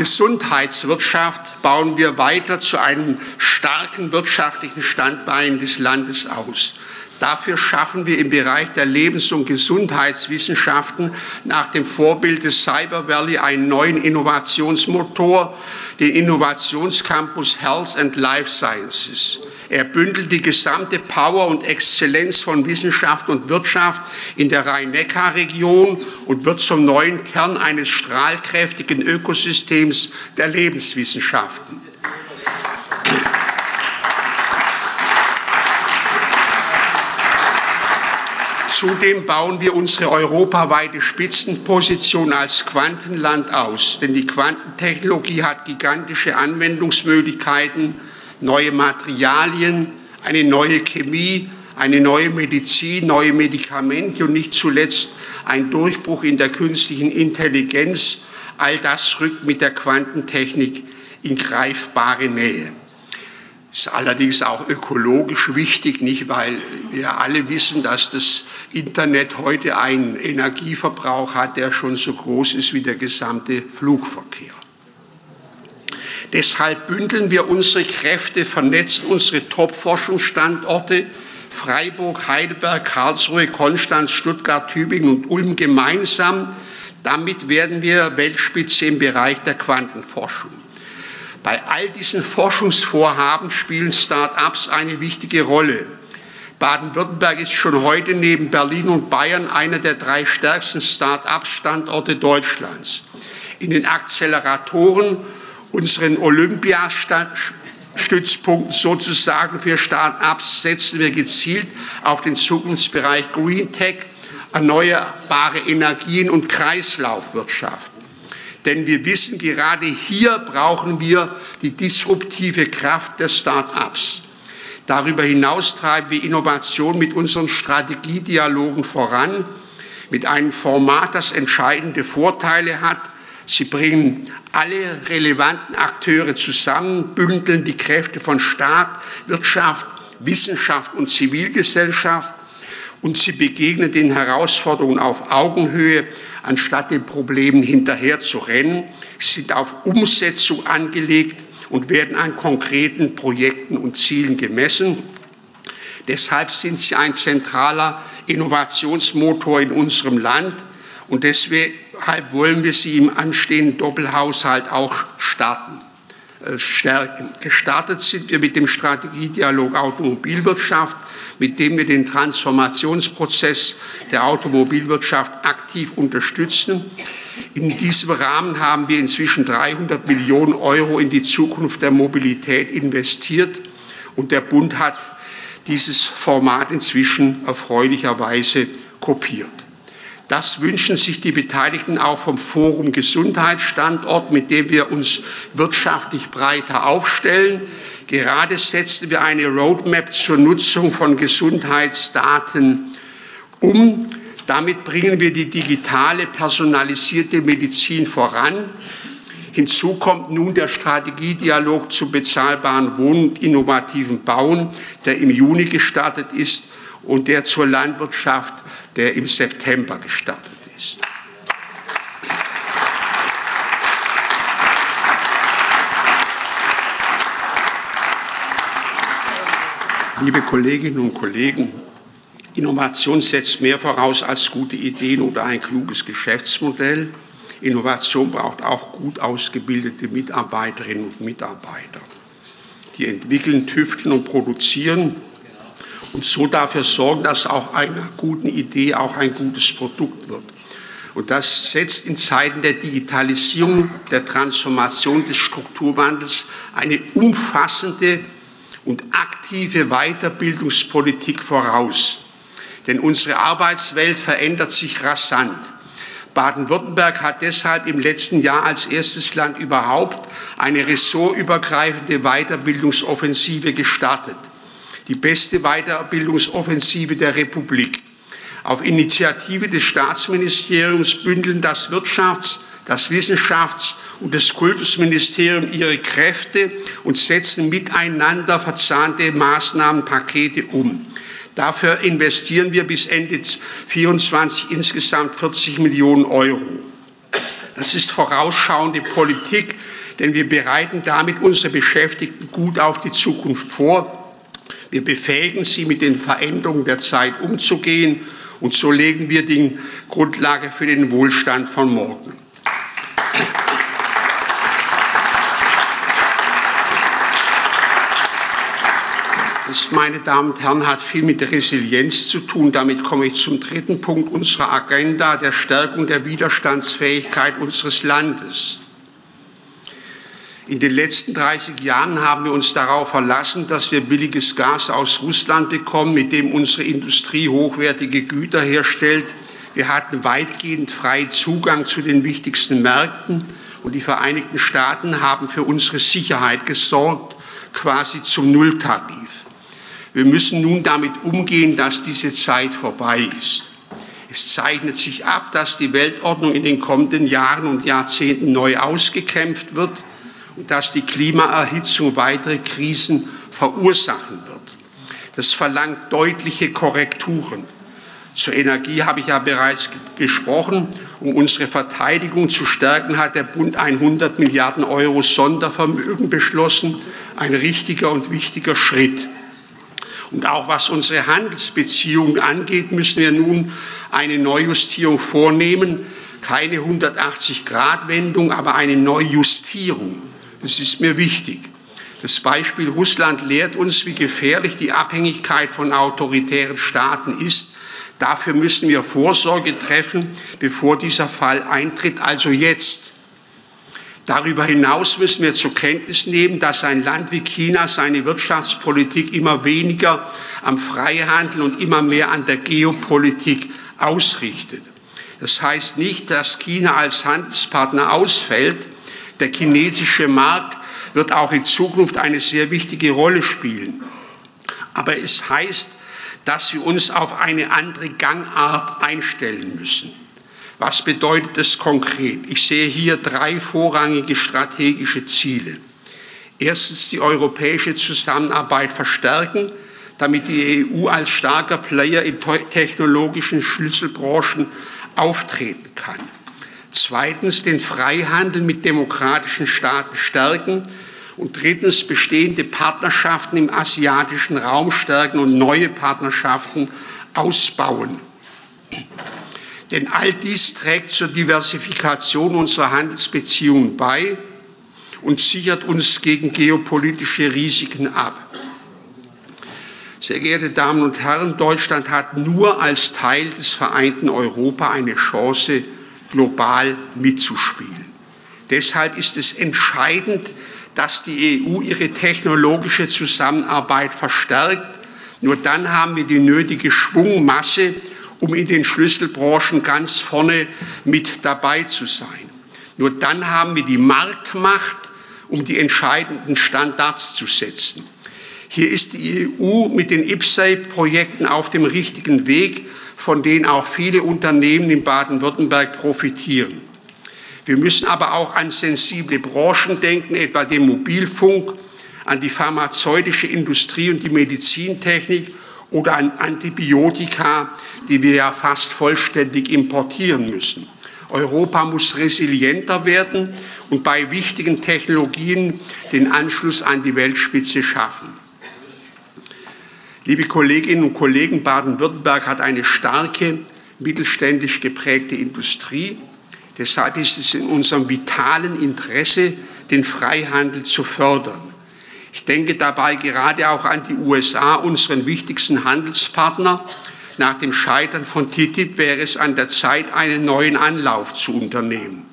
Gesundheitswirtschaft bauen wir weiter zu einem starken wirtschaftlichen Standbein des Landes aus. Dafür schaffen wir im Bereich der Lebens- und Gesundheitswissenschaften nach dem Vorbild des Cyber Valley einen neuen Innovationsmotor, den Innovationscampus Health and Life Sciences. Er bündelt die gesamte Power und Exzellenz von Wissenschaft und Wirtschaft in der Rhein-Neckar-Region und wird zum neuen Kern eines strahlkräftigen Ökosystems der Lebenswissenschaften. Zudem bauen wir unsere europaweite Spitzenposition als Quantenland aus, denn die Quantentechnologie hat gigantische Anwendungsmöglichkeiten, neue Materialien, eine neue Chemie, eine neue Medizin, neue Medikamente und nicht zuletzt ein Durchbruch in der künstlichen Intelligenz. All das rückt mit der Quantentechnik in greifbare Nähe. Ist allerdings auch ökologisch wichtig, nicht, weil wir alle wissen, dass das Internet heute einen Energieverbrauch hat, der schon so groß ist wie der gesamte Flugverkehr. Deshalb bündeln wir unsere Kräfte, vernetzen unsere Top-Forschungsstandorte Freiburg, Heidelberg, Karlsruhe, Konstanz, Stuttgart, Tübingen und Ulm gemeinsam. Damit werden wir Weltspitze im Bereich der Quantenforschung. Bei all diesen Forschungsvorhaben spielen Start-ups eine wichtige Rolle. Baden-Württemberg ist schon heute neben Berlin und Bayern einer der drei stärksten Start-up-Standorte Deutschlands. In den Acceleratoren, unseren Olympiastützpunkten sozusagen für Start-ups, setzen wir gezielt auf den Zukunftsbereich Green Tech, erneuerbare Energien und Kreislaufwirtschaft. Denn wir wissen, gerade hier brauchen wir die disruptive Kraft der Start-ups. Darüber hinaus treiben wir Innovation mit unseren Strategiedialogen voran, mit einem Format, das entscheidende Vorteile hat. Sie bringen alle relevanten Akteure zusammen, bündeln die Kräfte von Staat, Wirtschaft, Wissenschaft und Zivilgesellschaft und sie begegnen den Herausforderungen auf Augenhöhe, anstatt den Problemen hinterher zu rennen. Sie sind auf Umsetzung angelegt und werden an konkreten Projekten und Zielen gemessen. Deshalb sind sie ein zentraler Innovationsmotor in unserem Land und deswegen wollen wir sie im anstehenden Doppelhaushalt auch starten, äh, stärken. Gestartet sind wir mit dem Strategiedialog Automobilwirtschaft, mit dem wir den Transformationsprozess der Automobilwirtschaft aktiv unterstützen. In diesem Rahmen haben wir inzwischen dreihundert Millionen Euro in die Zukunft der Mobilität investiert und der Bund hat dieses Format inzwischen erfreulicherweise kopiert. Das wünschen sich die Beteiligten auch vom Forum Gesundheitsstandort, mit dem wir uns wirtschaftlich breiter aufstellen. Gerade setzen wir eine Roadmap zur Nutzung von Gesundheitsdaten um. Damit bringen wir die digitale, personalisierte Medizin voran. Hinzu kommt nun der Strategiedialog zu bezahlbaren Wohnen und innovativen Bauen, der im Juni gestartet ist, und der zur Landwirtschaft, der im September gestartet ist. Liebe Kolleginnen und Kollegen, Innovation setzt mehr voraus als gute Ideen oder ein kluges Geschäftsmodell. Innovation braucht auch gut ausgebildete Mitarbeiterinnen und Mitarbeiter. Die entwickeln, tüfteln und produzieren und so dafür sorgen, dass auch einer guten Idee auch ein gutes Produkt wird. Und das setzt in Zeiten der Digitalisierung, der Transformation, des Strukturwandels eine umfassende und aktive Weiterbildungspolitik voraus. Denn unsere Arbeitswelt verändert sich rasant. Baden-Württemberg hat deshalb im letzten Jahr als erstes Land überhaupt eine ressortübergreifende Weiterbildungsoffensive gestartet. Die beste Weiterbildungsoffensive der Republik. Auf Initiative des Staatsministeriums bündeln das Wirtschafts-, das Wissenschafts- und das Kultusministerium ihre Kräfte und setzen miteinander verzahnte Maßnahmenpakete um. Dafür investieren wir bis Ende zweitausendvierundzwanzig insgesamt vierzig Millionen Euro. Das ist vorausschauende Politik, denn wir bereiten damit unsere Beschäftigten gut auf die Zukunft vor. Wir befähigen sie, mit den Veränderungen der Zeit umzugehen, und so legen wir die Grundlage für den Wohlstand von morgen. Das, meine Damen und Herren, hat viel mit Resilienz zu tun. Damit komme ich zum dritten Punkt unserer Agenda, der Stärkung der Widerstandsfähigkeit unseres Landes. In den letzten dreißig Jahren haben wir uns darauf verlassen, dass wir billiges Gas aus Russland bekommen, mit dem unsere Industrie hochwertige Güter herstellt. Wir hatten weitgehend freien Zugang zu den wichtigsten Märkten, und die Vereinigten Staaten haben für unsere Sicherheit gesorgt, quasi zum Nulltarif. Wir müssen nun damit umgehen, dass diese Zeit vorbei ist. Es zeichnet sich ab, dass die Weltordnung in den kommenden Jahren und Jahrzehnten neu ausgekämpft wird und dass die Klimaerhitzung weitere Krisen verursachen wird. Das verlangt deutliche Korrekturen. Zur Energie habe ich ja bereits gesprochen. Um unsere Verteidigung zu stärken, hat der Bund hundert Milliarden Euro Sondervermögen beschlossen. Ein richtiger und wichtiger Schritt. Und auch was unsere Handelsbeziehungen angeht, müssen wir nun eine Neujustierung vornehmen. Keine hundertachtzig Grad Wendung, aber eine Neujustierung. Das ist mir wichtig. Das Beispiel Russland lehrt uns, wie gefährlich die Abhängigkeit von autoritären Staaten ist. Dafür müssen wir Vorsorge treffen, bevor dieser Fall eintritt, also jetzt. Darüber hinaus müssen wir zur Kenntnis nehmen, dass ein Land wie China seine Wirtschaftspolitik immer weniger am Freihandel und immer mehr an der Geopolitik ausrichtet. Das heißt nicht, dass China als Handelspartner ausfällt. Der chinesische Markt wird auch in Zukunft eine sehr wichtige Rolle spielen. Aber es heißt, dass wir uns auf eine andere Gangart einstellen müssen. Was bedeutet das konkret? Ich sehe hier drei vorrangige strategische Ziele. Erstens die europäische Zusammenarbeit verstärken, damit die E U als starker Player in technologischen Schlüsselbranchen auftreten kann. Zweitens den Freihandel mit demokratischen Staaten stärken und drittens bestehende Partnerschaften im asiatischen Raum stärken und neue Partnerschaften ausbauen. Denn all dies trägt zur Diversifikation unserer Handelsbeziehungen bei und sichert uns gegen geopolitische Risiken ab. Sehr geehrte Damen und Herren, Deutschland hat nur als Teil des vereinten Europa eine Chance, global mitzuspielen. Deshalb ist es entscheidend, dass die E U ihre technologische Zusammenarbeit verstärkt. Nur dann haben wir die nötige Schwungmasse, um in den Schlüsselbranchen ganz vorne mit dabei zu sein. Nur dann haben wir die Marktmacht, um die entscheidenden Standards zu setzen. Hier ist die E U mit den I P S E I-Projekten auf dem richtigen Weg, von denen auch viele Unternehmen in Baden-Württemberg profitieren. Wir müssen aber auch an sensible Branchen denken, etwa den Mobilfunk, an die pharmazeutische Industrie und die Medizintechnik oder an Antibiotika, die wir ja fast vollständig importieren müssen. Europa muss resilienter werden und bei wichtigen Technologien den Anschluss an die Weltspitze schaffen. Liebe Kolleginnen und Kollegen, Baden-Württemberg hat eine starke, mittelständisch geprägte Industrie. Deshalb ist es in unserem vitalen Interesse, den Freihandel zu fördern. Ich denke dabei gerade auch an die U S A, unseren wichtigsten Handelspartner. Nach dem Scheitern von T T I P wäre es an der Zeit, einen neuen Anlauf zu unternehmen.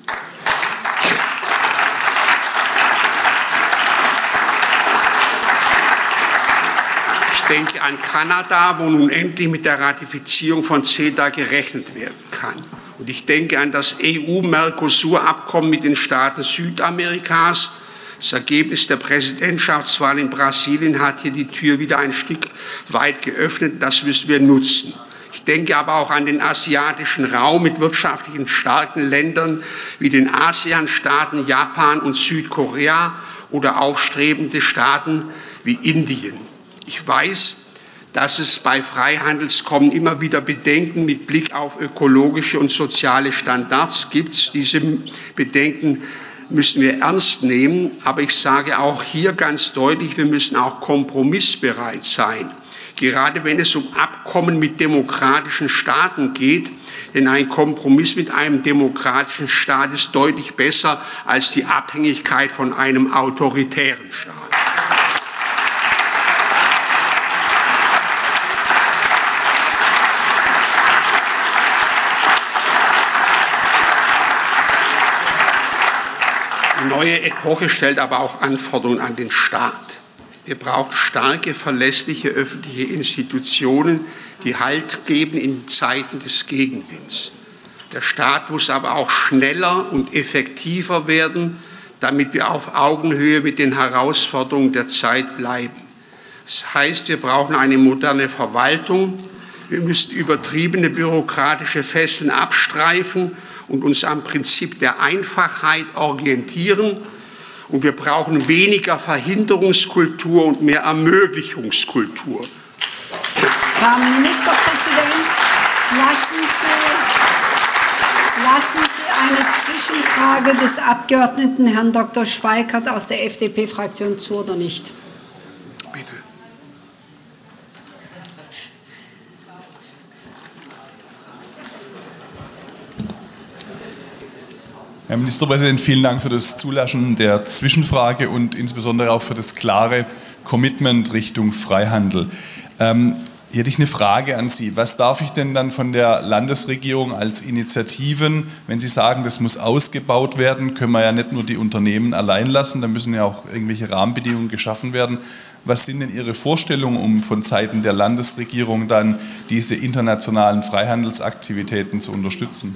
Ich denke an Kanada, wo nun endlich mit der Ratifizierung von CETA gerechnet werden kann. Und ich denke an das E U-Mercosur-Abkommen mit den Staaten Südamerikas. Das Ergebnis der Präsidentschaftswahl in Brasilien hat hier die Tür wieder ein Stück weit geöffnet. Das müssen wir nutzen. Ich denke aber auch an den asiatischen Raum mit wirtschaftlich starken Ländern wie den ASEAN-Staaten, Japan und Südkorea oder aufstrebende Staaten wie Indien. Ich weiß, dass es bei Freihandelsabkommen immer wieder Bedenken mit Blick auf ökologische und soziale Standards gibt. Diese Bedenken müssen wir ernst nehmen. Aber ich sage auch hier ganz deutlich, wir müssen auch kompromissbereit sein. Gerade wenn es um Abkommen mit demokratischen Staaten geht. Denn ein Kompromiss mit einem demokratischen Staat ist deutlich besser als die Abhängigkeit von einem autoritären Staat. Die neue Epoche stellt aber auch Anforderungen an den Staat. Wir brauchen starke, verlässliche öffentliche Institutionen, die Halt geben in Zeiten des Gegenwinds. Der Staat muss aber auch schneller und effektiver werden, damit wir auf Augenhöhe mit den Herausforderungen der Zeit bleiben. Das heißt, wir brauchen eine moderne Verwaltung, wir müssen übertriebene bürokratische Fesseln abstreifen und uns am Prinzip der Einfachheit orientieren. Und wir brauchen weniger Verhinderungskultur und mehr Ermöglichungskultur. Herr Ministerpräsident, lassen Sie, lassen Sie eine Zwischenfrage des Abgeordneten Herrn Doktor Schweikert aus der F D P-Fraktion zu oder nicht? Bitte. Herr Ministerpräsident, vielen Dank für das Zulassen der Zwischenfrage und insbesondere auch für das klare Commitment Richtung Freihandel. Ähm, hier hätte ich eine Frage an Sie. Was darf ich denn dann von der Landesregierung als Initiativen, wenn Sie sagen, das muss ausgebaut werden, können wir ja nicht nur die Unternehmen allein lassen, da müssen ja auch irgendwelche Rahmenbedingungen geschaffen werden. Was sind denn Ihre Vorstellungen, um von Seiten der Landesregierung dann diese internationalen Freihandelsaktivitäten zu unterstützen?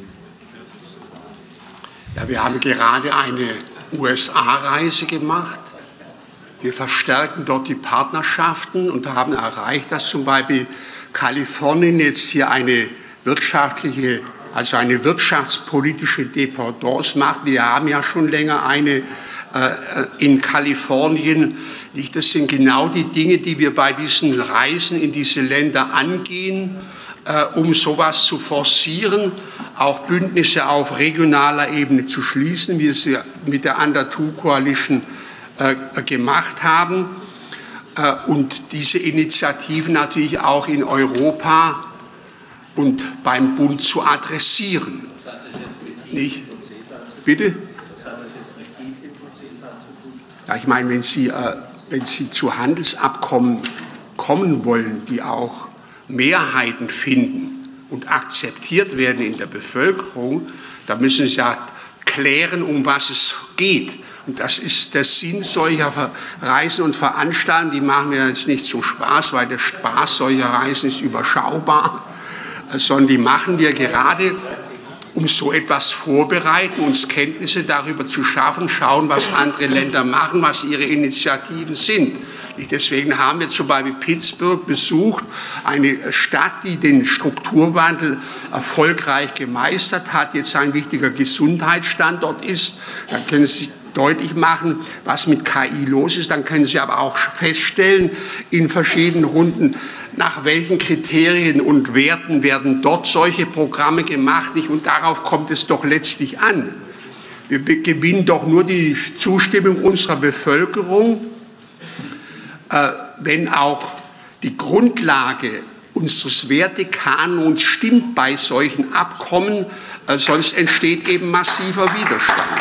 Ja, wir haben gerade eine U S A-Reise gemacht. Wir verstärken dort die Partnerschaften und haben erreicht, dass zum Beispiel Kalifornien jetzt hier eine wirtschaftliche, also eine wirtschaftspolitische Dependance macht. Wir haben ja schon länger eine äh, in Kalifornien. Das sind genau die Dinge, die wir bei diesen Reisen in diese Länder angehen, äh, um sowas zu forcieren, auch Bündnisse auf regionaler Ebene zu schließen, wie wir es mit der Under Two Coalition äh, gemacht haben äh, und diese Initiativen natürlich auch in Europa und beim Bund zu adressieren. Nicht? Bitte? Ja, ich meine, wenn Sie, äh, wenn Sie zu Handelsabkommen kommen wollen, die auch Mehrheiten finden und akzeptiert werden in der Bevölkerung, da müssen Sie ja klären, um was es geht. Und das ist der Sinn solcher Reisen und Veranstaltungen. Die machen wir jetzt nicht zum Spaß, weil der Spaß solcher Reisen ist überschaubar, sondern die machen wir gerade, um so etwas vorbereiten, uns Kenntnisse darüber zu schaffen, schauen, was andere Länder machen, was ihre Initiativen sind. Deswegen haben wir zum Beispiel Pittsburgh besucht, eine Stadt, die den Strukturwandel erfolgreich gemeistert hat, jetzt ein wichtiger Gesundheitsstandort ist. Da können Sie deutlich machen, was mit K I los ist. Dann können Sie aber auch feststellen, in verschiedenen Runden, nach welchen Kriterien und Werten werden dort solche Programme gemacht. Und darauf kommt es doch letztlich an. Wir gewinnen doch nur die Zustimmung unserer Bevölkerung, wenn auch die Grundlage unseres Wertekanons stimmt bei solchen Abkommen, sonst entsteht eben massiver Widerstand.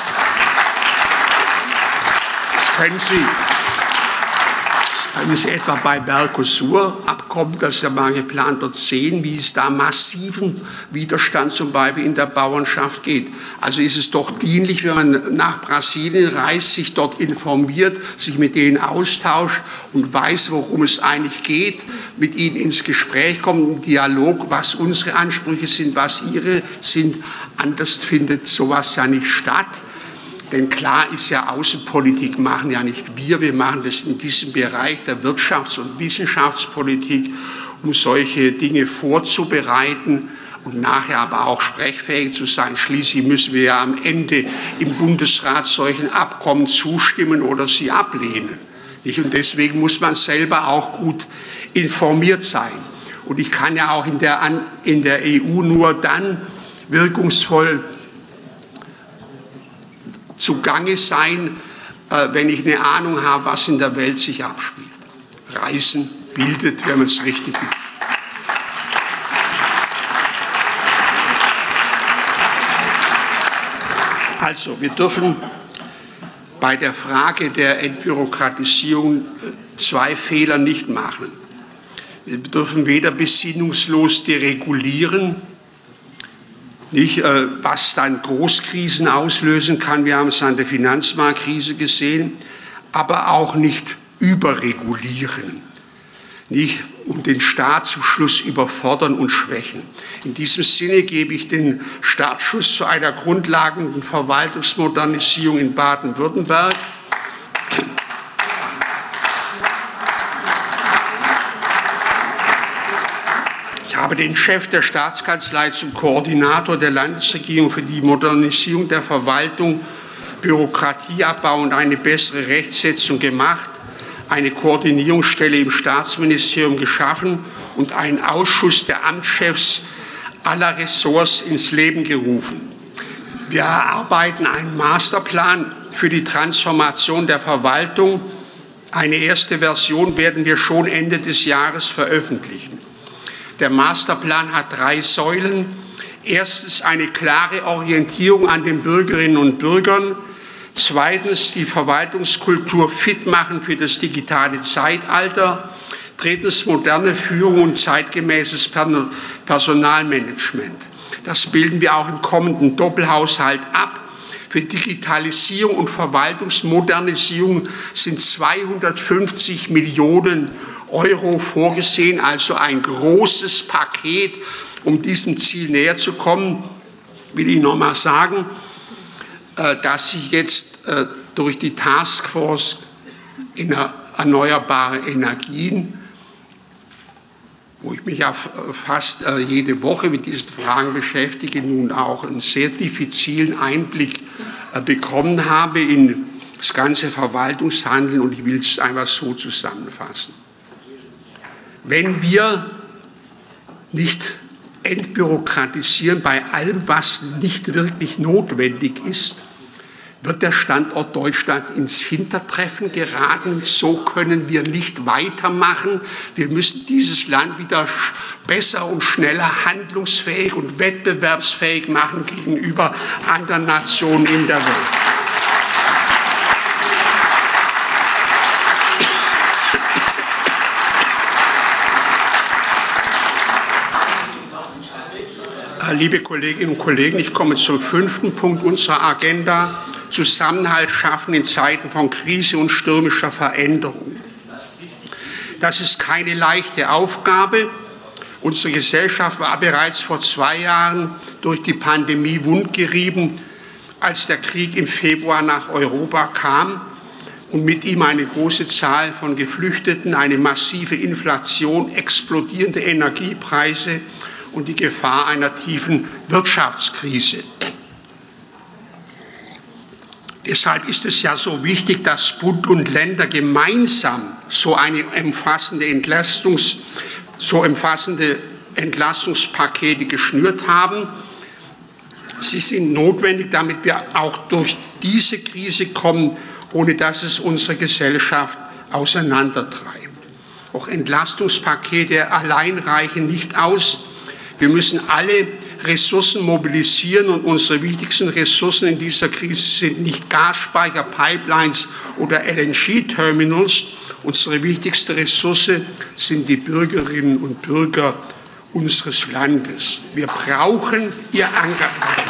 Das können Sie, das können Sie etwa bei Mercosur-Abkommen, das ist ja mal geplant, dort sehen, wie es da massiven Widerstand zum Beispiel in der Bauernschaft geht. Also ist es doch dienlich, wenn man nach Brasilien reist, sich dort informiert, sich mit denen austauscht und weiß, worum es eigentlich geht, mit ihnen ins Gespräch kommt, im Dialog, was unsere Ansprüche sind, was ihre sind. Anders findet sowas ja nicht statt. Denn klar ist ja, Außenpolitik machen ja nicht wir, wir machen das in diesem Bereich der Wirtschafts- und Wissenschaftspolitik, um solche Dinge vorzubereiten und nachher aber auch sprechfähig zu sein. Schließlich müssen wir ja am Ende im Bundesrat solchen Abkommen zustimmen oder sie ablehnen. Und deswegen muss man selber auch gut informiert sein. Und ich kann ja auch in der, in der E U nur dann wirkungsvoll zugange sein, äh, wenn ich eine Ahnung habe, was in der Welt sich abspielt. Reisen bildet, wenn man es richtig macht. Also, wir dürfen bei der Frage der Entbürokratisierung zwei Fehler nicht machen. Wir dürfen weder besinnungslos deregulieren, nicht, äh, was dann Großkrisen auslösen kann. Wir haben es an der Finanzmarktkrise gesehen, aber auch nicht überregulieren, nicht, um den Staat zum Schluss überfordern und schwächen. In diesem Sinne gebe ich den Startschuss zu einer grundlegenden Verwaltungsmodernisierung in Baden-Württemberg. Ich habe den Chef der Staatskanzlei zum Koordinator der Landesregierung für die Modernisierung der Verwaltung, Bürokratieabbau und eine bessere Rechtsetzung gemacht, eine Koordinierungsstelle im Staatsministerium geschaffen und einen Ausschuss der Amtschefs aller Ressorts ins Leben gerufen. Wir erarbeiten einen Masterplan für die Transformation der Verwaltung. Eine erste Version werden wir schon Ende des Jahres veröffentlichen. Der Masterplan hat drei Säulen. Erstens eine klare Orientierung an den Bürgerinnen und Bürgern. Zweitens die Verwaltungskultur fit machen für das digitale Zeitalter. Drittens moderne Führung und zeitgemäßes Personalmanagement. Das bilden wir auch im kommenden Doppelhaushalt ab. Für Digitalisierung und Verwaltungsmodernisierung sind zweihundertfünfzig Millionen Euro vorgesehen, also ein großes Paket, um diesem Ziel näher zu kommen. Will ich noch mal sagen, dass sich jetzt durch die Taskforce in erneuerbare Energien, wo ich mich ja fast jede Woche mit diesen Fragen beschäftige, nun auch einen sehr diffizilen Einblick bekommen habe in das ganze Verwaltungshandeln, und ich will es einfach so zusammenfassen. Wenn wir nicht entbürokratisieren bei allem, was nicht wirklich notwendig ist, wird der Standort Deutschland ins Hintertreffen geraten. So können wir nicht weitermachen. Wir müssen dieses Land wieder besser und schneller handlungsfähig und wettbewerbsfähig machen gegenüber anderen Nationen in der Welt. Liebe Kolleginnen und Kollegen, ich komme zum fünften Punkt unserer Agenda: Zusammenhalt schaffen in Zeiten von Krise und stürmischer Veränderung. Das ist keine leichte Aufgabe. Unsere Gesellschaft war bereits vor zwei Jahren durch die Pandemie wundgerieben, als der Krieg im Februar nach Europa kam und mit ihm eine große Zahl von Geflüchteten, eine massive Inflation, explodierende Energiepreise und die Gefahr einer tiefen Wirtschaftskrise. Deshalb ist es ja so wichtig, dass Bund und Länder gemeinsam so eine umfassende Entlastungs, so umfassende Entlastungspakete geschnürt haben. Sie sind notwendig, damit wir auch durch diese Krise kommen, ohne dass es unsere Gesellschaft auseinandertreibt. Auch Entlastungspakete allein reichen nicht aus. Wir müssen alle Ressourcen mobilisieren, und unsere wichtigsten Ressourcen in dieser Krise sind nicht Gasspeicher, Pipelines oder L N G-Terminals. Unsere wichtigste Ressource sind die Bürgerinnen und Bürger unseres Landes. Wir brauchen ihr Engagement.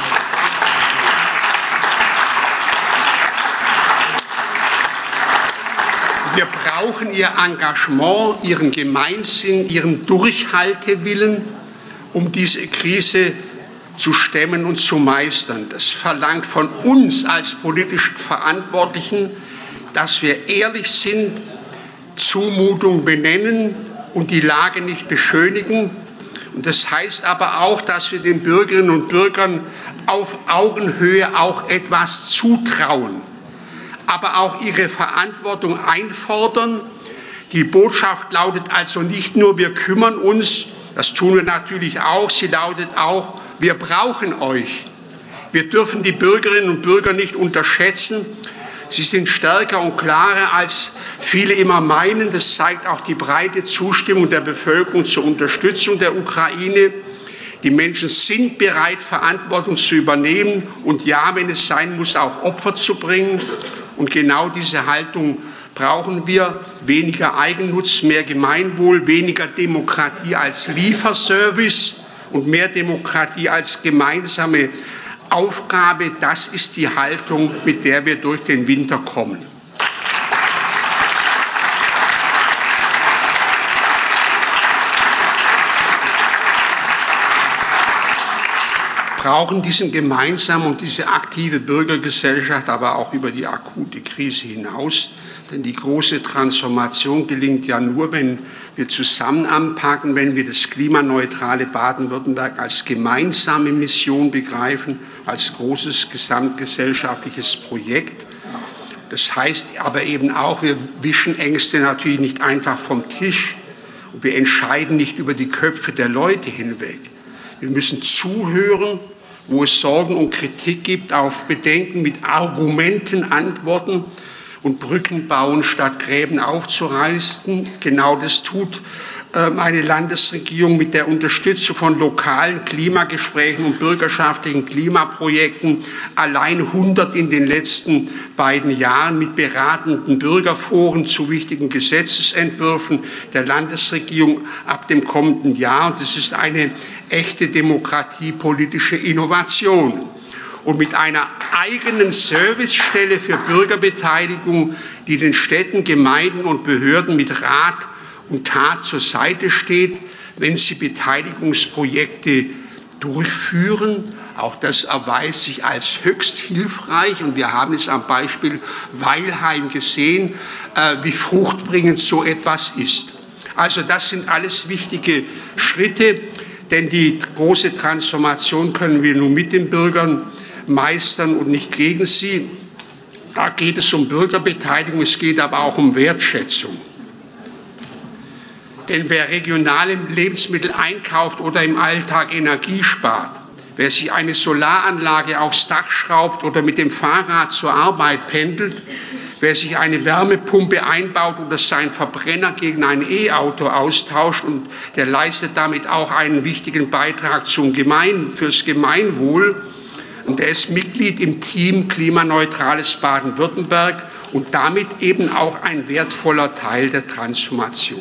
Wir brauchen ihr Engagement, ihren Gemeinsinn, ihren Durchhaltewillen, um diese Krise zu stemmen und zu meistern. Das verlangt von uns als politischen Verantwortlichen, dass wir ehrlich sind, Zumutung benennen und die Lage nicht beschönigen. Und das heißt aber auch, dass wir den Bürgerinnen und Bürgern auf Augenhöhe auch etwas zutrauen, aber auch ihre Verantwortung einfordern. Die Botschaft lautet also nicht nur, wir kümmern uns, das tun wir natürlich auch, sie lautet auch, wir brauchen euch. Wir dürfen die Bürgerinnen und Bürger nicht unterschätzen. Sie sind stärker und klarer, als viele immer meinen. Das zeigt auch die breite Zustimmung der Bevölkerung zur Unterstützung der Ukraine. Die Menschen sind bereit, Verantwortung zu übernehmen und ja, wenn es sein muss, auch Opfer zu bringen. Und genau diese Haltung brauchen wir. Weniger Eigennutz, mehr Gemeinwohl, weniger Demokratie als Lieferservice und mehr Demokratie als gemeinsame Aufgabe. Das ist die Haltung, mit der wir durch den Winter kommen. Wir brauchen diesen gemeinsamen und diese aktive Bürgergesellschaft, aber auch über die akute Krise hinaus. Denn die große Transformation gelingt ja nur, wenn wir zusammen anpacken, wenn wir das klimaneutrale Baden-Württemberg als gemeinsame Mission begreifen, als großes gesamtgesellschaftliches Projekt. Das heißt aber eben auch, wir wischen Ängste natürlich nicht einfach vom Tisch und wir entscheiden nicht über die Köpfe der Leute hinweg. Wir müssen zuhören, wo es Sorgen und Kritik gibt, auf Bedenken mit Argumenten antworten und Brücken bauen, statt Gräben aufzureißen. Genau das tut äh, meine Landesregierung mit der Unterstützung von lokalen Klimagesprächen und bürgerschaftlichen Klimaprojekten. Allein hundert in den letzten beiden Jahren mit beratenden Bürgerforen zu wichtigen Gesetzesentwürfen der Landesregierung ab dem kommenden Jahr. Und das ist eine echte demokratiepolitische Innovation. Und mit einer eigenen Servicestelle für Bürgerbeteiligung, die den Städten, Gemeinden und Behörden mit Rat und Tat zur Seite steht, wenn sie Beteiligungsprojekte durchführen. Auch das erweist sich als höchst hilfreich. Und wir haben es am Beispiel Weilheim gesehen, wie fruchtbringend so etwas ist. Also das sind alles wichtige Schritte, denn die große Transformation können wir nur mit den Bürgern meistern und nicht gegen sie. Da geht es um Bürgerbeteiligung, es geht aber auch um Wertschätzung. Denn wer regionale Lebensmittel einkauft oder im Alltag Energie spart, wer sich eine Solaranlage aufs Dach schraubt oder mit dem Fahrrad zur Arbeit pendelt, wer sich eine Wärmepumpe einbaut oder seinen Verbrenner gegen ein E-Auto austauscht, und der leistet damit auch einen wichtigen Beitrag zum Gemein, fürs Gemeinwohl. Und er ist Mitglied im Team Klimaneutrales Baden-Württemberg und damit eben auch ein wertvoller Teil der Transformation.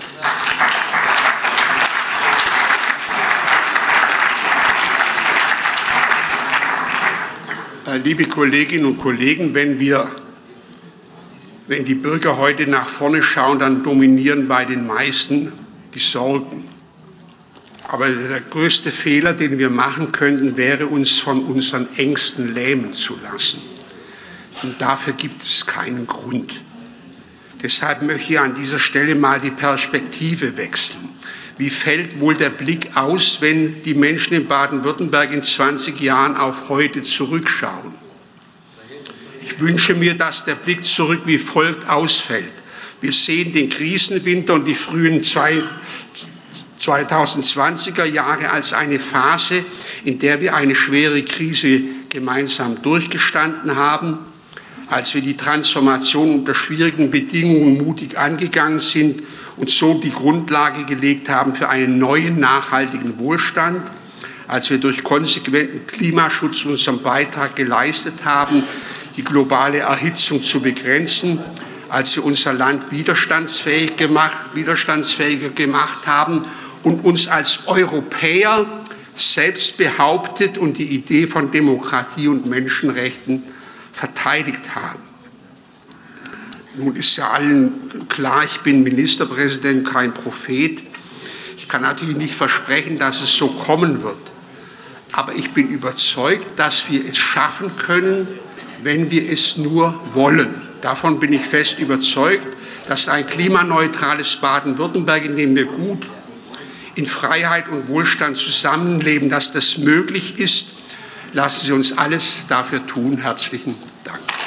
Liebe Kolleginnen und Kollegen, wenn wir, wenn die Bürger heute nach vorne schauen, dann dominieren bei den meisten die Sorgen. Aber der größte Fehler, den wir machen könnten, wäre, uns von unseren Ängsten lähmen zu lassen. Und dafür gibt es keinen Grund. Deshalb möchte ich an dieser Stelle mal die Perspektive wechseln. Wie fällt wohl der Blick aus, wenn die Menschen in Baden-Württemberg in zwanzig Jahren auf heute zurückschauen? Ich wünsche mir, dass der Blick zurück wie folgt ausfällt. Wir sehen den Krisenwinter und die frühen zweitausendzwanziger Jahre als eine Phase, in der wir eine schwere Krise gemeinsam durchgestanden haben, als wir die Transformation unter schwierigen Bedingungen mutig angegangen sind und so die Grundlage gelegt haben für einen neuen nachhaltigen Wohlstand, als wir durch konsequenten Klimaschutz unseren Beitrag geleistet haben, die globale Erhitzung zu begrenzen, als wir unser Land widerstandsfähig gemacht, widerstandsfähiger gemacht haben und uns als Europäer selbst behauptet und die Idee von Demokratie und Menschenrechten verteidigt haben. Nun ist ja allen klar, ich bin Ministerpräsident, kein Prophet. Ich kann natürlich nicht versprechen, dass es so kommen wird. Aber ich bin überzeugt, dass wir es schaffen können, wenn wir es nur wollen. Davon bin ich fest überzeugt, dass ein klimaneutrales Baden-Württemberg, in dem wir gut in Freiheit und Wohlstand zusammenleben, dass das möglich ist. Lassen Sie uns alles dafür tun. Herzlichen Dank.